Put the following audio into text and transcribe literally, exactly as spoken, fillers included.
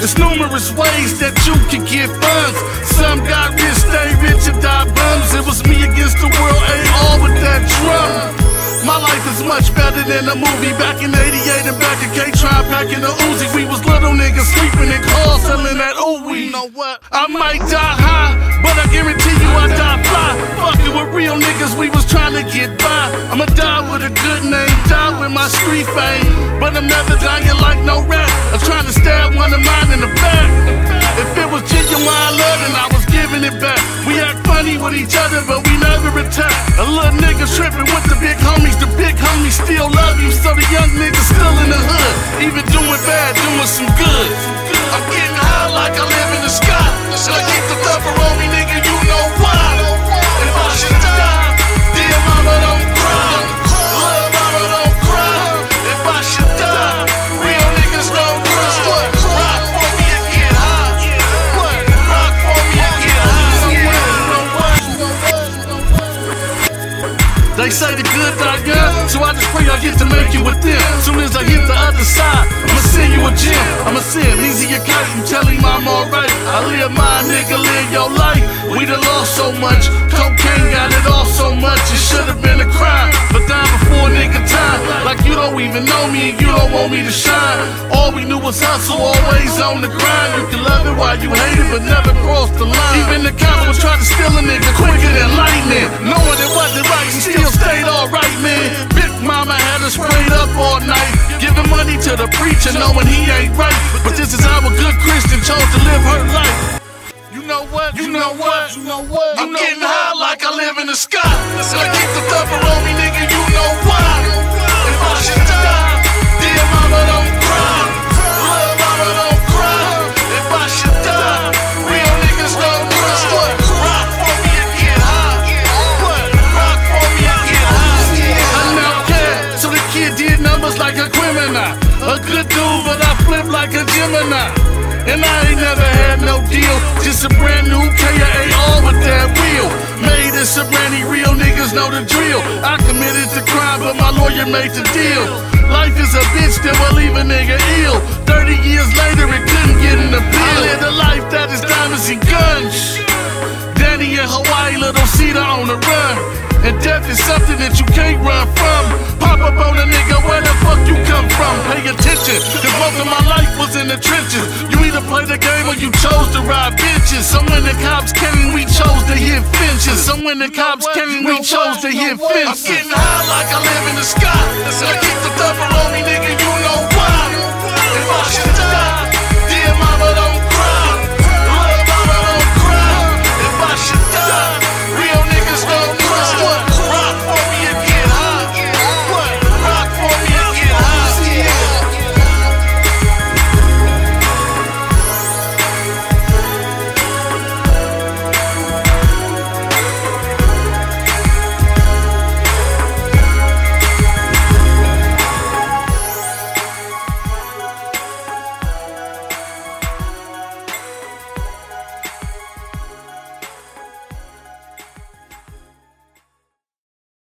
There's numerous ways that you can get funds. Some got rich, stay rich and die bums. It was me against the world, ain't all with that drum. My life is much better than a movie. Back in eighty-eight and back in K-Tron packing the Uzi. We was little niggas sleeping in cars selling that ooh wee. You know what? I might die high, but I guarantee you I die fly. Fucking with real niggas, we was trying to get by. I'ma die with a good name, die with my street fame. But I'm never dying like no rat. I'm trying to stab one of mine in the back. If it was genuine love and I was giving it back. We act funny with each other, but we never attack. A little nigga tripping with the big homies. The big homies still love you, so the young niggas still in the hood. Even doing bad, doing some good. I'm getting high like I live in the sky. So I keep the cover on me, nigga, you know why. If I should die, dear mama don't cry. Little mama don't cry. If I should die, real niggas don't cry. What? Rock for me and get high. What? Rock for me and get high. They say the good die young, so I just pray I get to make it with them. Soon as I hit the other side, I'ma send you a gym. I'ma send easy a kite and tell him I'm alright. I live my nigga, live your life. We done lost so much, cocaine got it off so much. It should've been a crime, but dying before nigga time. Like you don't even know me and you don't want me to shine. All we knew was hustle, always on the grind. You can love it while you hate it, but never cross the line. Even the cops was trying to steal a nigga quicker than lightning. Knowing it wasn't right, he still stayed alright, man. Big mama had us prayed up all night, giving money to the preacher knowing he ain't right. But this is how a good Christian chose to live her life. You know what? You know what? You know what? I'm getting high like I live in the sky. So I keep the cover on me, nigga, you know why. If I should die, dear mama don't cry. Little mama don't cry. If I should die, real niggas don't cry. What? Rock for me and get high. What? Rock for me and get high. I'm outcast, so the kid did numbers like a criminal. A good dude, but I flip like a Gemini. And I ain't never had no deal, just a brand new K A R with that wheel. Made in Sobrani, real niggas know the drill. I committed the crime, but my lawyer made the deal. Life is a bitch that will leave a nigga ill. Thirty years later, it couldn't get in the bill. I lived a life that is diamonds and guns. Danny in Hawaii, little Cedar on the run. And death is something that you can't run from. Pop up on a nigga, where the fuck you come from? Pay attention, cause most of my life was in the trenches. You either play the game or you chose to ride bitches. So when the cops came, we chose to hit fences. So when the cops came, we chose to hit fences. I'm getting high like I live in the sky. So I keep the cover on me, nigga, you know why. If I should